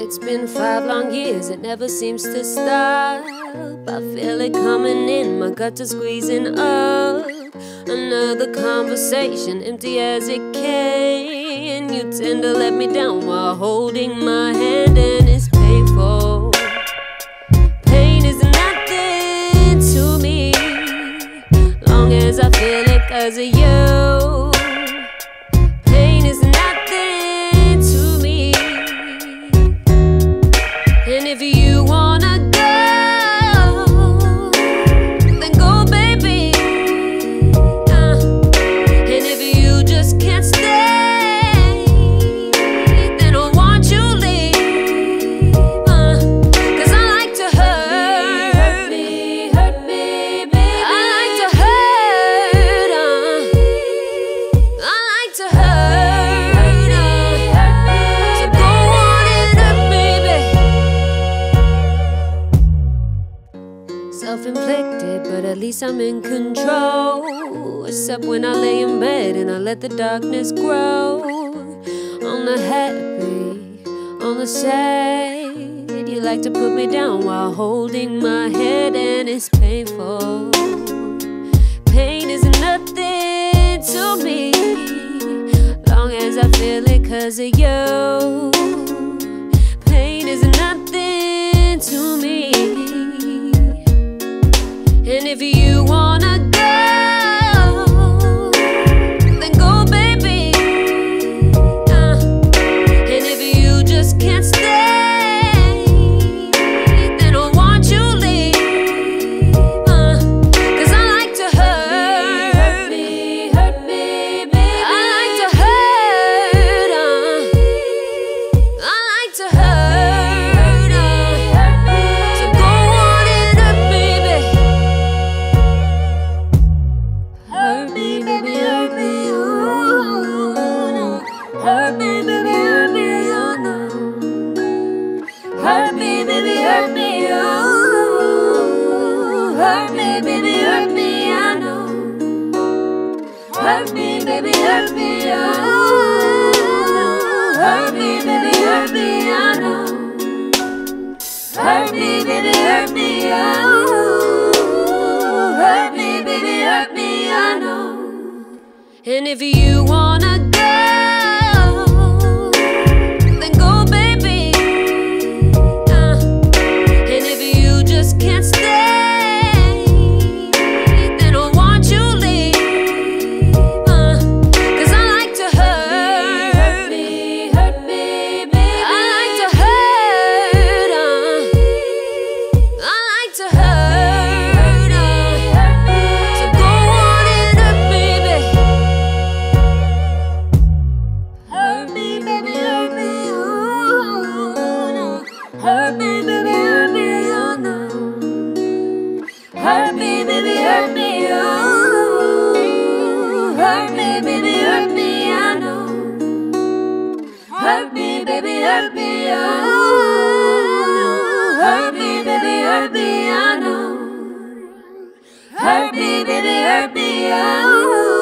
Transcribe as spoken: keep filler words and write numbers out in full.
It's been five long years, it never seems to stop. I feel it coming in, my guts are squeezing up. Another conversation, empty as it can. You tend to let me down while holding my hand, and it's painful. Pain is nothing to me, long as I feel it 'cause of you. Pain is nothing to me, and if you wanna go, then go, baby. uh, And if you just can't stay, then I want you leave. uh, 'Cause I like to hurt, hurt me, hurt me, baby. I like to hurt, uh, I like to hurt, uh, so go on and hurt me, baby. Self-inflicted, but at least I'm in control. Except when I lay in bed and I let the darkness grow. On the happy, on the sad, you like to put me down while holding my head, and it's painful. Pain is nothing to me, long as I feel it 'cause of you. Pain is nothing to me, and if you wanna go, then go, baby. uh, And if you just can't stay, then I want you leave. uh, 'Cause I like to hurt, hurt me, hurt me, baby. I like to hurt, uh, I like to hurt, uh, so go on and hurt me, baby. Hurt me, baby, hurt me, ooh, no. Hurt me, baby, hurt me, oh no. Hurt me, baby, hurt me, ooh. Hurt me, baby, hurt me, I know. Hurt me, baby, hurt me, ooh. Hurt me, baby, hurt me, I know. Hurt me, baby, hurt me, ooh. Hurt me, baby, hurt me, I know. And if you wanna go, then go, baby. uh, And if you just can't stay, then I want you leave. uh, 'Cause I like to hurt, hurt me, hurt me, baby. I like to hurt, uh, I like to hurt, uh, so go on and hurt me, baby. Hurt me, baby, hurt me, ooh, no. Hurt me, baby, hurt me, oh no. Hurt me, baby, hurt me, ooh. Hurt me, baby, hurt me, I know. Hurt me, baby, hurt me, ooh. Hurt me, baby, hurt me, I know. Hurt me, baby, hurt me, ooh.